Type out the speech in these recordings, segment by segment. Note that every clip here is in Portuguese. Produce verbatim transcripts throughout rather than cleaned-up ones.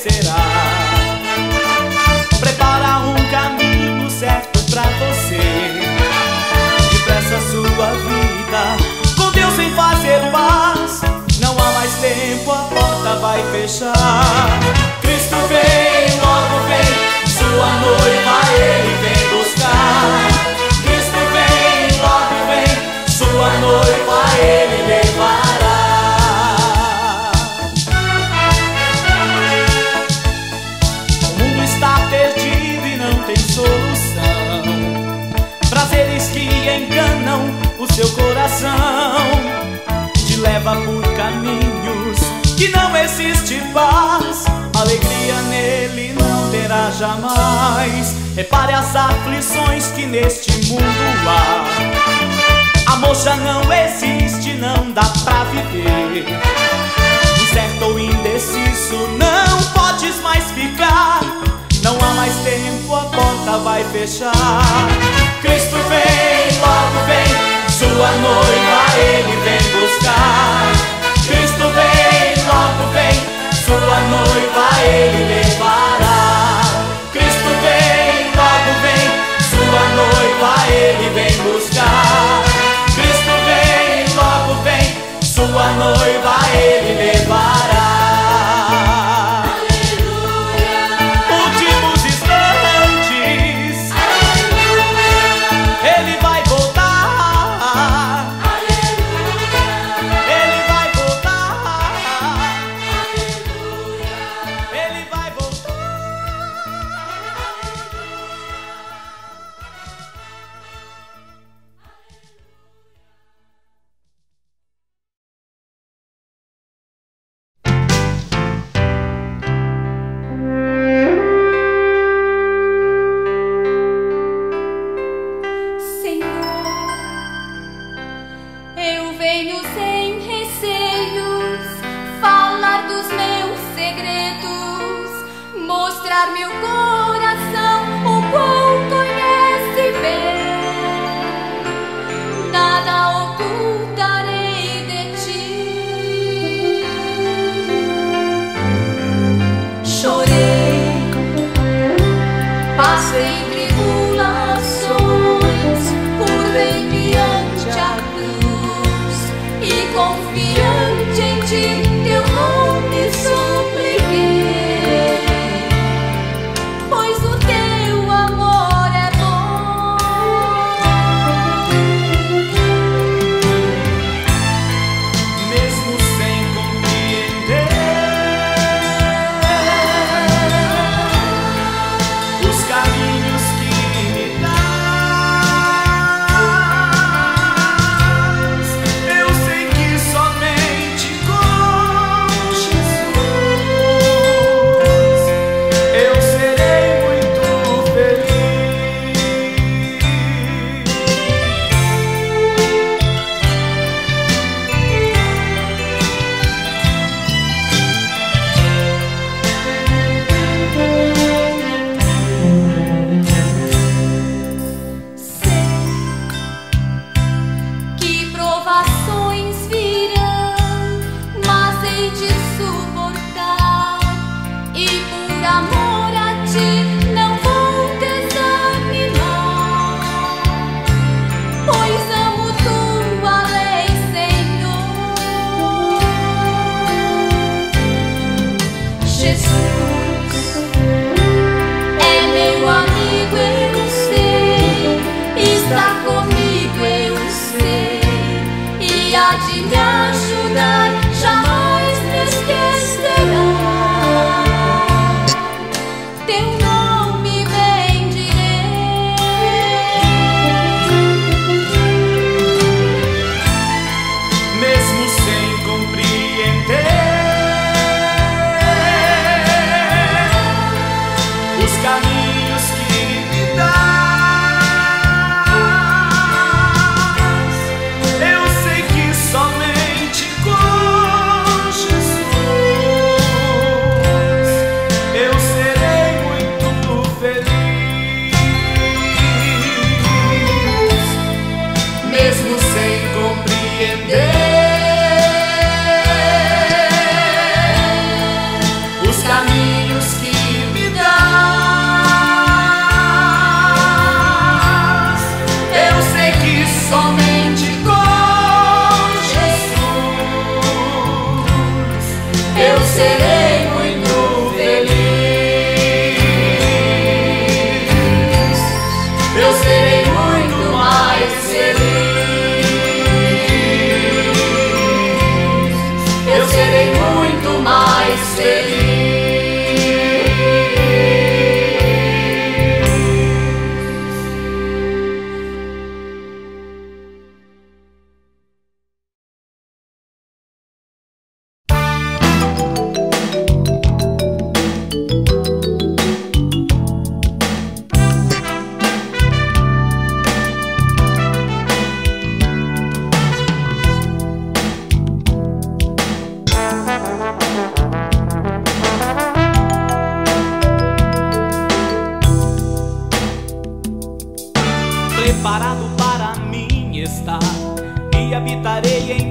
acontecerá. Prepara um caminho certo pra você, depressa sua vida, com Deus vem fazer paz. Não há mais tempo, a porta vai fechar. Cristo vem, logo vem, sua noiva Ele vem buscar. Cristo vem, logo vem, sua noiva Ele levará. O mundo está perdido e não tem solução, prazeres que enganam o seu coração, te leva por caminhos que não existe paz. Alegria nele não terá jamais. Repare as aflições que neste mundo há. Amor já não existe, não dá pra viver. Incerto ou indeciso, não podes mais ficar. Não há mais tempo, a porta vai fechar. Cristo vem, logo vem, sua noiva Ele vem buscar. Cristo vem, logo vem, sua noiva Ele levará. Cristo vem, logo vem, sua noiva Ele vem buscar. Cristo vem, logo vem, sua noiva Ele levará. Pois o teu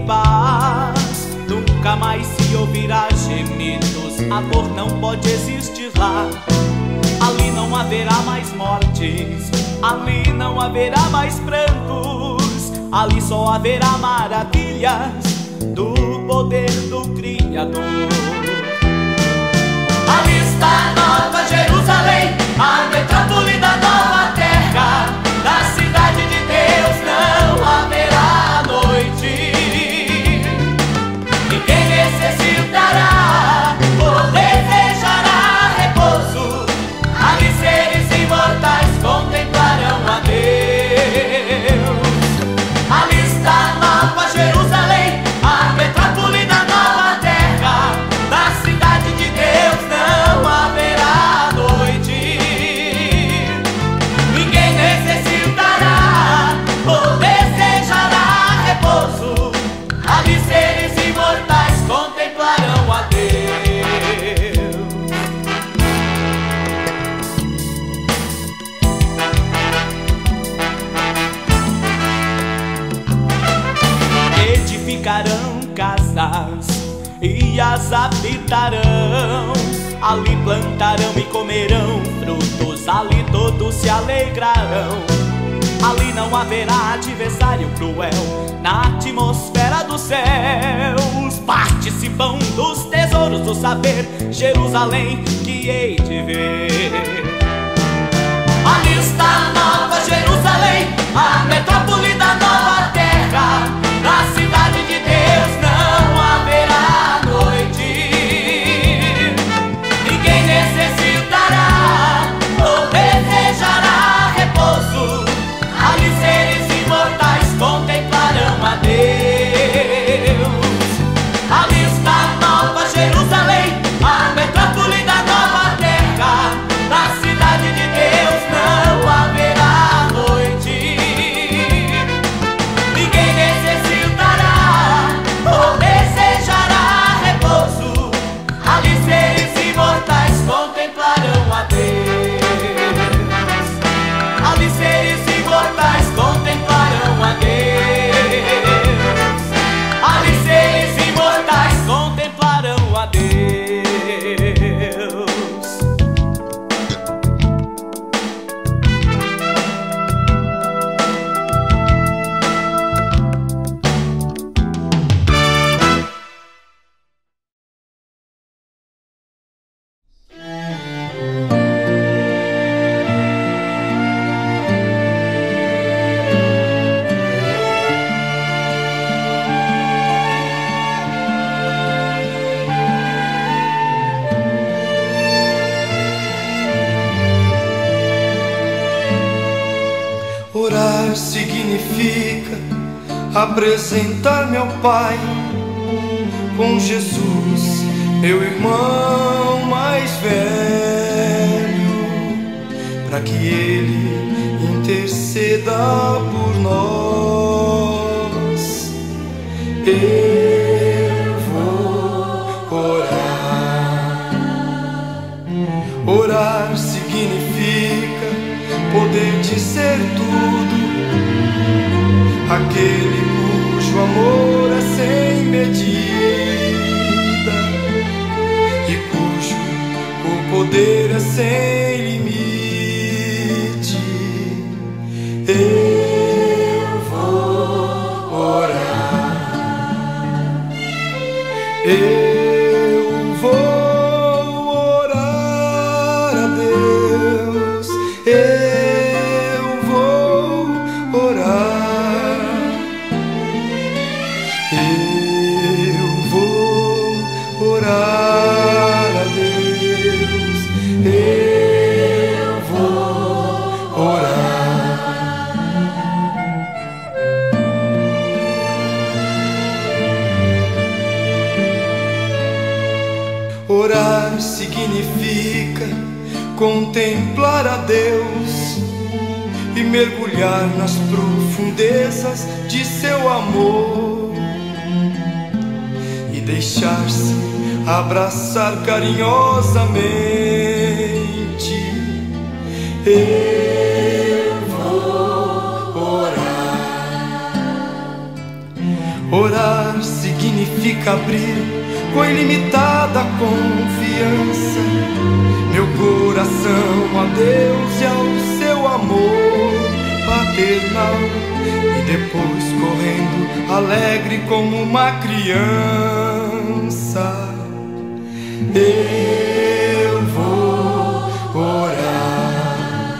paz. Nunca mais se ouvirá gemidos, a dor não pode existir lá. Ali não haverá mais mortes, ali não haverá mais prantos, ali só haverá maravilhas do poder do Criador. Ali está a Nova Jerusalém, a metrópole da nova terra. Na cidade de Deus não haverá noite, ninguém necessitará ou desejará repouso. Ali seres imortais contemplarão a Deus. Ali está a Nova Jerusalém, a metrópole da nova terra. Na cidade de Deus não haverá noite, ninguém necessitará ou desejará repouso. Ali seres imortais contemplarão a Deus. Edificarão casas e as habitarão. Ali plantarão e comerão frutos, ali todos se alegrarão. Ali não haverá adversário cruel, na atmosfera dos céus participam dos tesouros do saber, Jerusalém que hei de ver. Ali está a Nova Jerusalém, a metrópole da nova terra. Na cidade de Deus não haverá noite, ninguém necessitará ou desejará repouso. Ali seres imortais contemplarão a Deus. Ali está a Nova Jerusalém, a metrópole da nova terra. Na cidade de Deus não haverá noite, ninguém necessitará ou desejará repouso. Ali seres imortais contemplarão a Deus. Ali seres imortais contemplarão a Deus. Ali seres imortais contemplarão a Deus. Orar significa apresentar-me ao Pai com Jesus, meu irmão mais velho, para que Ele interceda por nós. Eu vou orar. Orar significa poder dizer tudo àquele cujo amor é sem medida e cujo o poder é sem limite. Eu vou orar. Eu vou orar a Deus. Eu vou orar. Eu vou orar a Deus. Eu vou orar. Orar significa contemplar a Deus e mergulhar nas profundezas de seu amor e deixar-se abraçar carinhosamente. Eu vou orar. Orar significa abrir com ilimitada confiança meu coração a Deus e ao seu amor paternal, e depois correndo alegre como uma criança eu vou orar,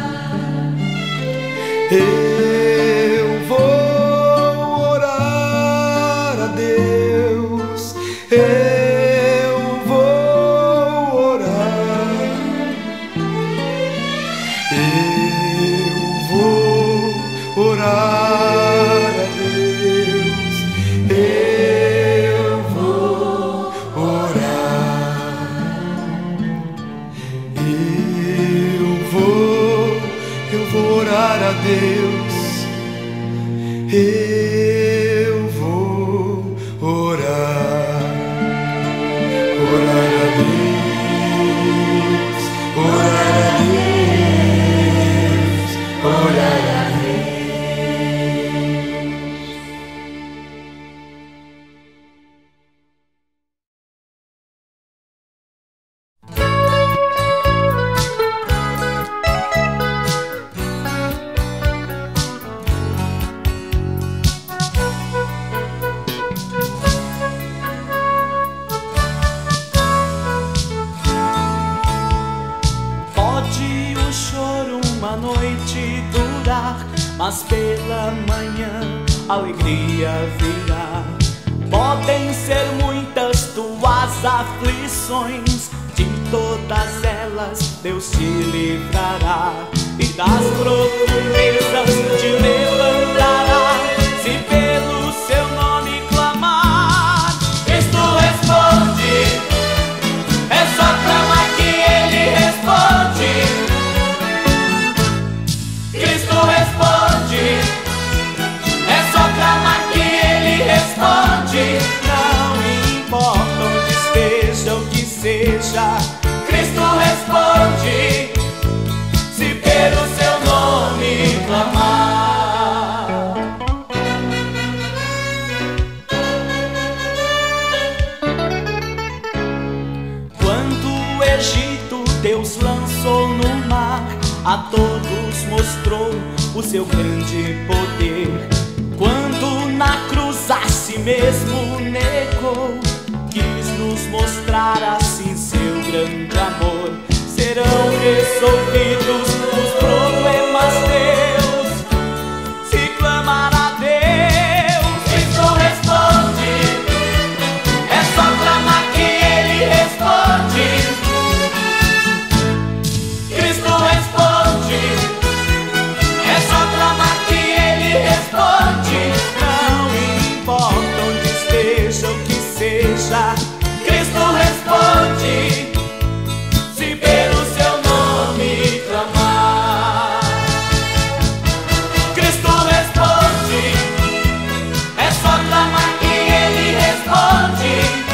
eu vou orar a Deus, eu vou orar, eu vou orar a Deus, eu vou orar, eu vou, eu vou orar a Deus, eu vou orar, orar a Deus, orar a Deus, orar a Deus. Mas pela manhã a alegria virá. Podem ser muitas tuas aflições, de todas elas Deus te livrará, e das profundezas te levantará. Se pelo seu nome clamar, Cristo responde. É só clamar que Ele responde. Cristo responde, é só clamar que Ele responde. Não importa onde esteja o que seja, Cristo responde, se pelo seu nome clamar. Quando o Egito Deus lançou no mar, a todos mostrou o seu grande poder. Quando na cruz a si mesmo negou, quis nos mostrar assim seu grande amor. Serão resolvidos os problemas teus, se clamar a Deus. Cristo responde, é só clamar que Ele responde. Cristo responde, é só clamar que Ele responde. Não importa onde esteja o que seja, Cristo responde, se pelo seu nome clamar. Cristo responde, é só clamar que Ele responde.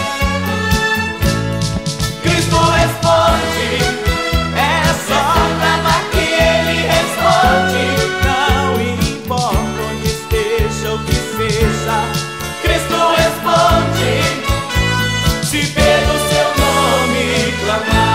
Cristo responde, é só clamar que Ele responde. Não importa onde esteja o que seja, Cristo responde, se pelo seu nome clamar.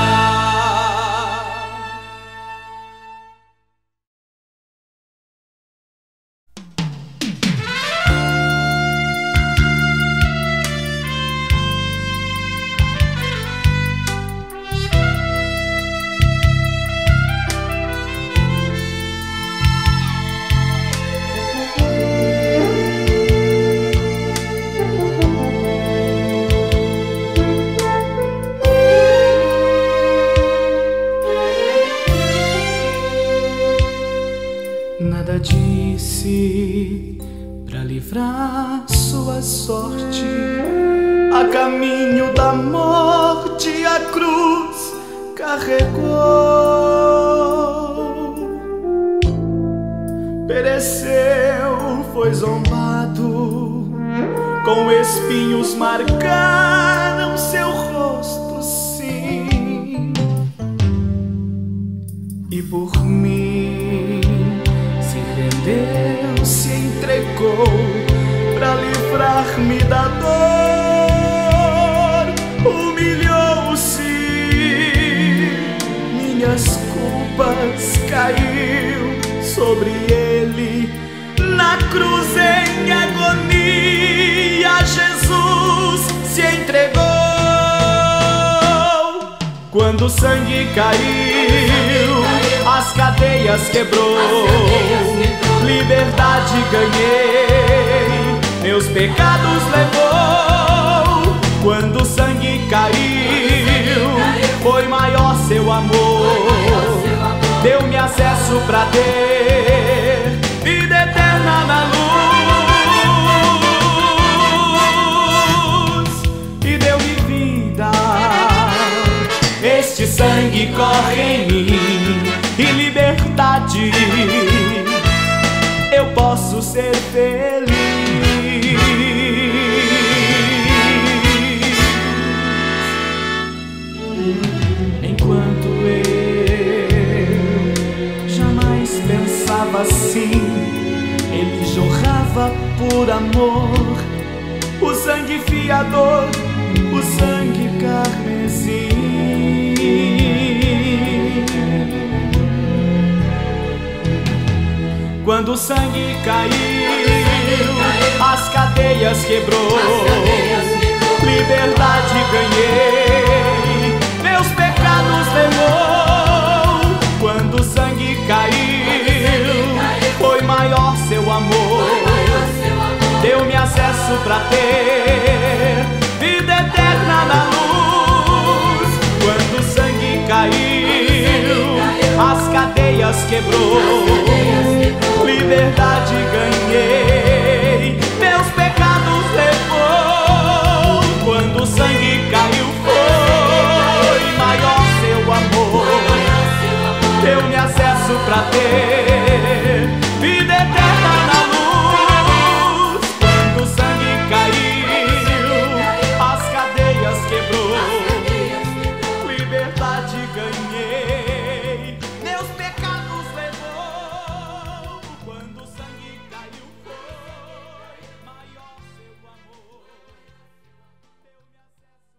Nada disse pra livrar sua sorte, a caminho da morte a cruz carregou. Pereceu, foi zombado, com espinhos marcaram seu rosto, sim. E por mim se rendeu, se entregou pra livrar-me da dor. culpas caiu sobre ele. Na cruz em agonia Jesus se entregou. Quando o sangue caiu, as cadeias quebrou, liberdade ganhei, meus pecados levou. Quando o sangue caiu, foi maior seu amor, deu-me acesso pra ter vida eterna na luz e deu-me vida. Este sangue corre em mim e liberdade, eu posso ser feliz. Enquanto eu jamais pensava assim, ele jorrava por amor, o sangue fiador, o sangue carmesim. Quando o sangue caiu, as cadeias quebrou, liberdade ganhei, meus pecados levou. Quando o sangue caiu, foi maior seu amor, deu-me acesso pra ter vida eterna na luz. Quando o sangue caiu, as cadeias quebrou, liberdade ganhei, meus pecados levou. Quando o sangue caiu, foi maior seu amor, deu-me acesso pra ter vida eterna na luz. Quando o sangue caiu, as cadeias quebrou, liberdade ganhei, meus pecados levou. Quando o sangue caiu, foi maior seu amor, deu-me acesso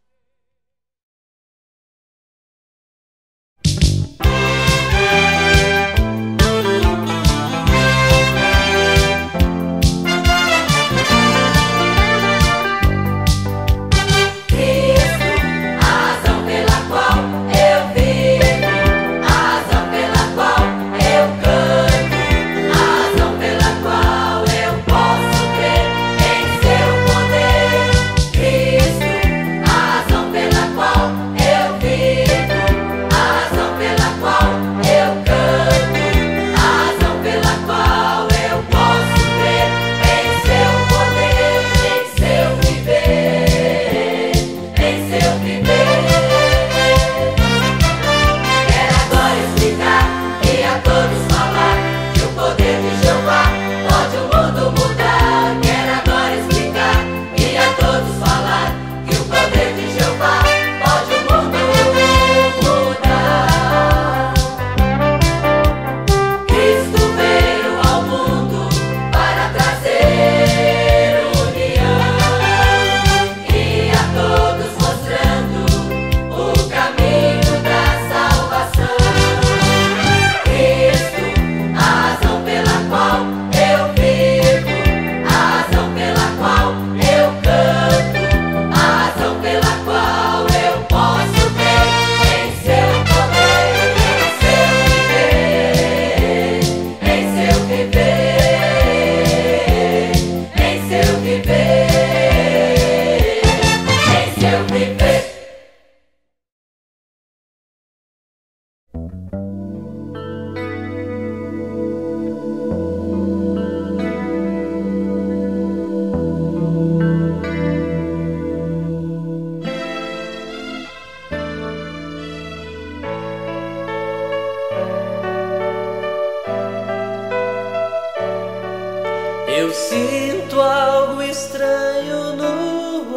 Eu sinto algo estranho no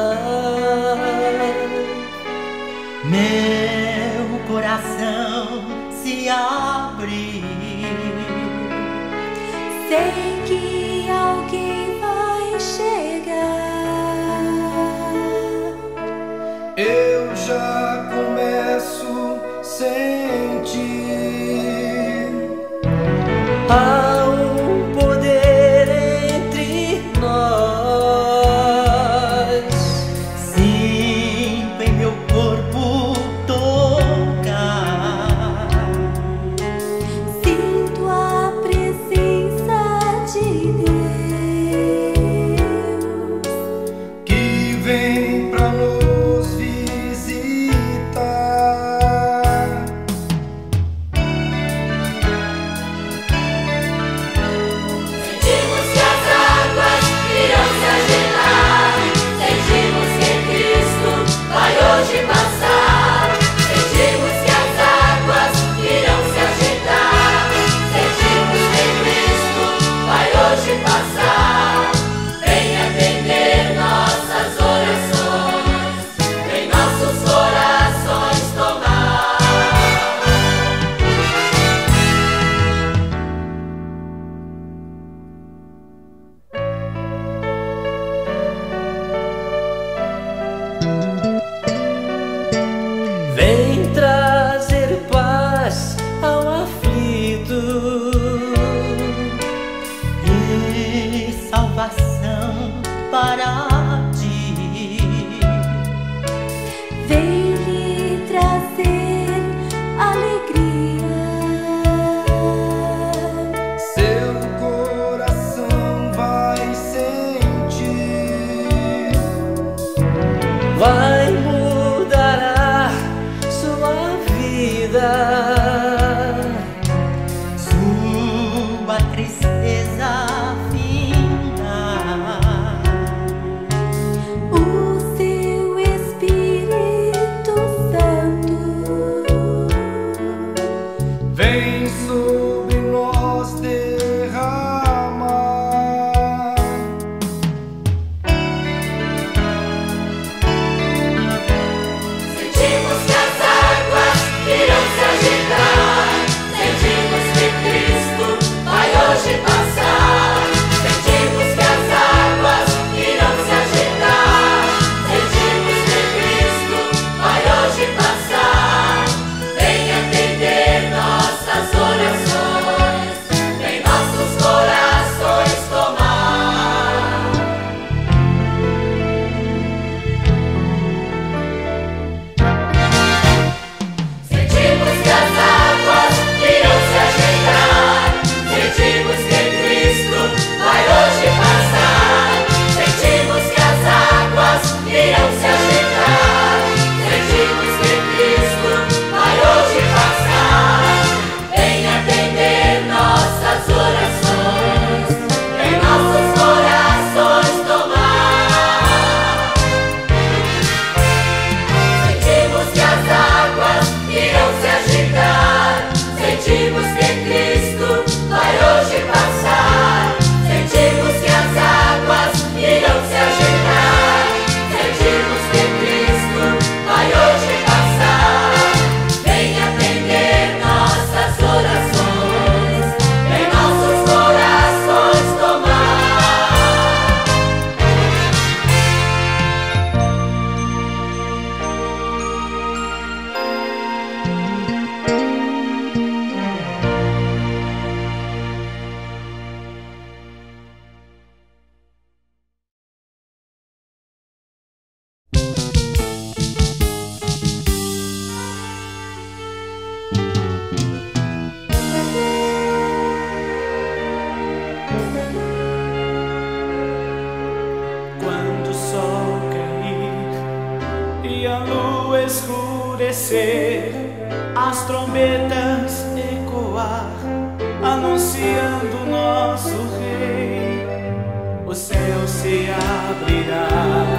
ar. Meu coração se abre. Sei que alguém vai chegar. Eu já começo a sentir vem sobre nós derramar. Sentimos que as águas irão se agitar, sentimos que Cristo vai hoje passar. Sentimos que as águas irão se agitar, sentimos que Cristo vai hoje passar. Venha atender nossas orações, vem nossos corações tomar. Sentimos que as águas irão se agitar, sentimos que Cristo vai hoje passar. Sentimos que as águas irão se agitar, sentimos que Cristo vai hoje passar. Venha atender nossas orações, vem nossos corações tomar. Sentimos que as águas irão se agitar, sentimos que Cristo vai hoje passar. Sentimos que as águas irão se agitar, sentimos que Cristo vai hoje passar. Venha atender nossas orações, vem nossos corações tomar. Quando o sol cair e a lua escurecer, as trombetas ecoar, anunciando nosso Rei, o céu se abrirá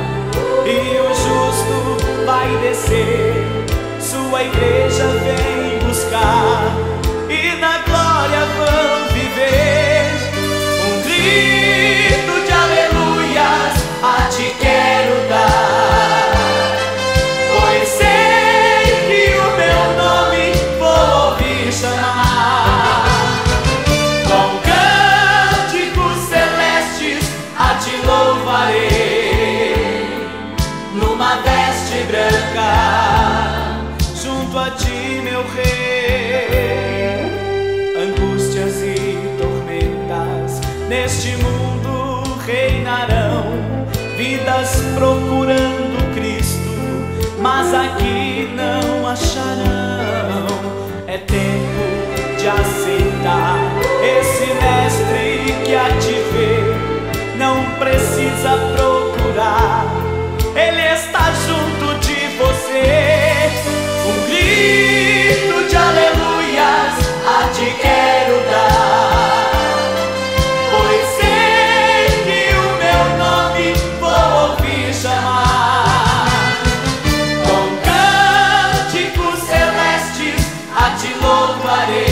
e o justo vai descer, sua igreja vem buscar e na glória vão viver. Um grito de aleluias a ti quero dar, pois sei que o meu nome vou ouvir chamar. Com cânticos celestes a ti louvarei, numa veste branca, junto a ti, meu Rei. Angústias e tormentas neste mundo reinarão, vidas procurando Cristo, mas aqui não acharão. É tempo de aceitar esse mestre que a te vê, não precisa procurar, ele está junto de você. Um grito de aleluias a ti quero dar, pois sei que o meu nome vou ouvir chamar. Com cânticos celestes a ti louvarei,